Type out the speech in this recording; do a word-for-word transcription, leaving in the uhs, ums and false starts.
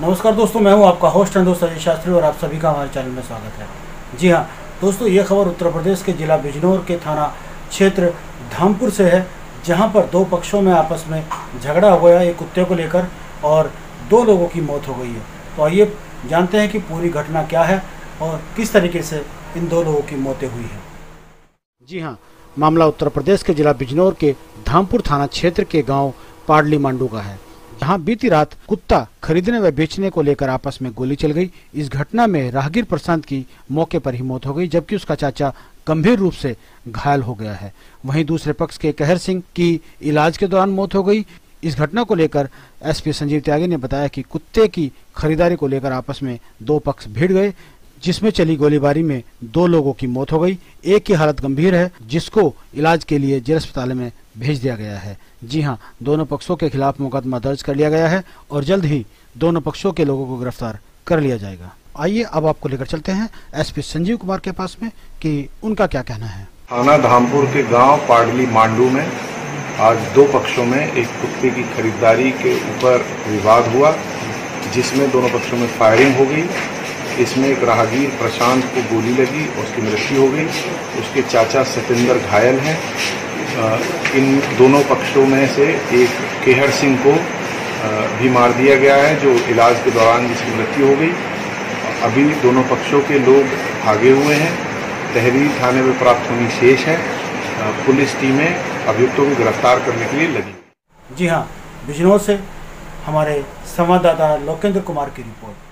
नमस्कार दोस्तों, मैं हूं आपका होस्ट हैं दोस्त अजय शास्त्री और आप सभी का हमारे चैनल में स्वागत है। जी हां दोस्तों, ये खबर उत्तर प्रदेश के जिला बिजनौर के थाना क्षेत्र धामपुर से है, जहां पर दो पक्षों में आपस में झगड़ा हो गया एक कुत्ते को लेकर और दो लोगों की मौत हो गई है। तो आइए जानते हैं कि पूरी घटना क्या है और किस तरीके से इन दो लोगों की मौतें हुई हैं। जी हाँ, मामला उत्तर प्रदेश के जिला बिजनौर के धामपुर थाना क्षेत्र के गाँव पाडली मांडू का है, जहां बीती रात कुत्ता खरीदने व बेचने को लेकर आपस में गोली चल गई। इस घटना में राहगीर प्रशांत की मौके पर ही मौत हो गई, जबकि उसका चाचा गंभीर रूप से घायल हो गया है। वहीं दूसरे पक्ष के कहर सिंह की इलाज के दौरान मौत हो गई। इस घटना को लेकर एसपी संजीव त्यागी ने बताया कि कुत्ते की खरीदारी को लेकर आपस में दो पक्ष भिड़ गए, जिसमें चली गोलीबारी में दो लोगों की मौत हो गई। एक की हालत गंभीर है, जिसको इलाज के लिए जिला अस्पताल में भेज दिया गया है। जी हां, दोनों पक्षों के खिलाफ मुकदमा दर्ज कर लिया गया है और जल्द ही दोनों पक्षों के लोगों को गिरफ्तार कर लिया जाएगा। आइए अब आपको लेकर चलते हैं एसपी संजीव कुमार के पास में कि उनका क्या कहना है। थाना धामपुर के गांव पाडली मांडू में आज दो पक्षों में एक कुत्ते की खरीदारी के ऊपर विवाद हुआ, जिसमें दोनों पक्षों में फायरिंग हो गई। इसमें एक राहगीर प्रशांत को गोली लगी, उसकी मृत्यु हो गई। उसके चाचा सतेंद्र घायल हैं। इन दोनों पक्षों में से एक कहर सिंह को भी मार दिया गया है, जो इलाज के दौरान जिसकी मृत्यु हो गई। अभी दोनों पक्षों के लोग भागे हुए हैं। तहरीर थाने में प्राप्त होनी शेष है। पुलिस टीमें अभियुक्तों को गिरफ्तार करने के लिए लगी। जी हाँ, बिजनौर से हमारे संवाददाता लोकेंद्र कुमार की रिपोर्ट।